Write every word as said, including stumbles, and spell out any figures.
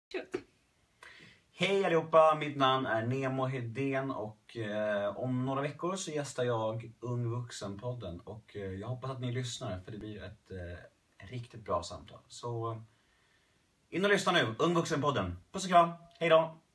Shoot. Hej allihopa, mitt namn är Nemo Hedén och eh, om några veckor så gästar jag Ung Vuxen-podden och eh, jag hoppas att ni lyssnar för det blir ett eh, riktigt bra samtal. Så in och lyssna nu, Ung Vuxen-podden. Puss och kram, hej då!